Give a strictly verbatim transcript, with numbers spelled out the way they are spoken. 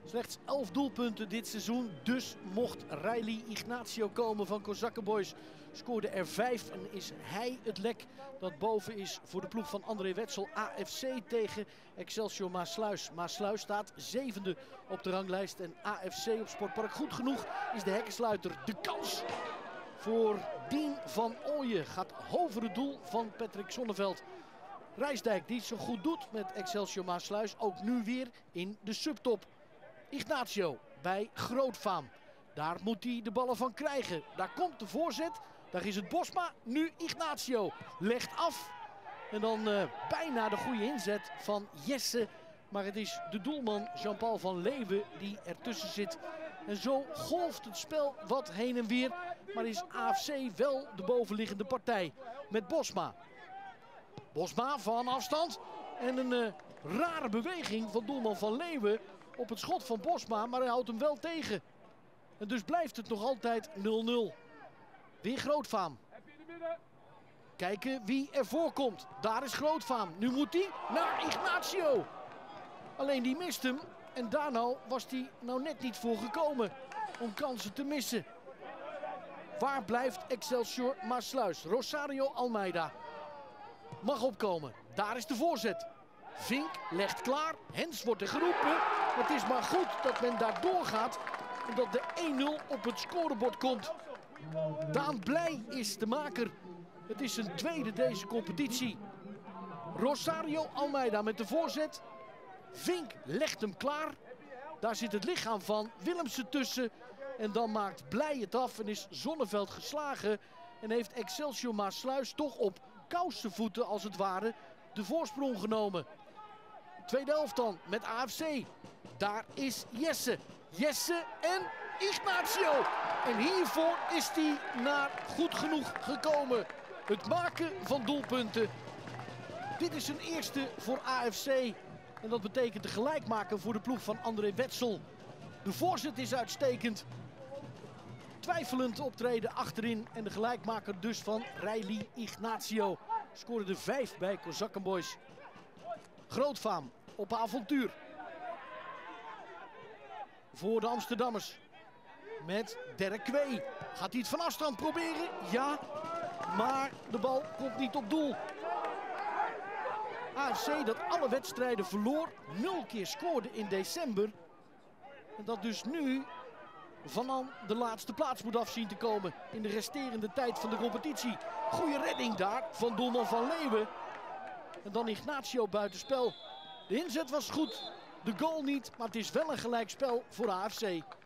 Slechts elf doelpunten dit seizoen, dus mocht Riley Ignacio komen van Kozakkenboys. Scoorde er vijf en is hij het lek dat boven is voor de ploeg van André Wetsel. A F C tegen Excelsior Maassluis. Maassluis staat zevende op de ranglijst en A F C op Sportpark Goed Genoeg is de hekkensluiter. De kans voor Dien van Ooyen gaat over het doel van Patrick Zonneveld. Rijsdijk die het zo goed doet met Excelsior Maassluis, ook nu weer in de subtop. Ignacio bij Grootfaam. Daar moet hij de ballen van krijgen. Daar komt de voorzet. Daar is het Bosma. Nu Ignacio legt af. En dan uh, bijna de goede inzet van Jesse. Maar het is de doelman Jean-Paul van Leeuwen die ertussen zit. En zo golft het spel wat heen en weer. Maar is A F C wel de bovenliggende partij met Bosma. Bosma van afstand. En een uh, rare beweging van doelman van Leeuwen op het schot van Bosma. Maar hij houdt hem wel tegen. En dus blijft het nog altijd nul nul. Weer Grootfaam. Kijken wie er voorkomt. Daar is Grootfaam. Nu moet hij naar Ignacio. Alleen die mist hem. En daar nou was hij nou net niet voor gekomen om kansen te missen. Waar blijft Excelsior Maassluis? Rosario Almeida mag opkomen. Daar is de voorzet. Vink legt klaar. Hens wordt er geroepen. Het is maar goed dat men daar doorgaat. En dat de één nul op het scorebord komt. Daan Blij is de maker. Het is zijn tweede deze competitie. Rosario Almeida met de voorzet. Vink legt hem klaar. Daar zit het lichaam van Willemsen tussen. En dan maakt Blij het af en is Zonneveld geslagen. En heeft Excelsior Maassluis toch op kousenvoeten als het ware de voorsprong genomen. Tweede helft dan met A F C. Daar is Jesse. Jesse en Ignacio. En hiervoor is hij naar Goed Genoeg gekomen. Het maken van doelpunten. Dit is zijn eerste voor A F C. En dat betekent de gelijkmaker voor de ploeg van André Wetsel. De voorzet is uitstekend. Twijfelend optreden achterin. En de gelijkmaker dus van Riley Ignacio. Scoorde er vijf bij Kozakkenboys. Grootfaam op avontuur. Voor de Amsterdammers. Met Derek Kwee. Gaat hij het van afstand proberen? Ja. Maar de bal komt niet op doel. A F C dat alle wedstrijden verloor. Nul keer scoorde in december. En dat dus nu van de laatste plaats moet afzien te komen in de resterende tijd van de competitie. Goeie redding daar van doelman van Leeuwen. En dan Ignacio buitenspel. De inzet was goed, de goal niet, maar het is wel een gelijkspel voor A F C.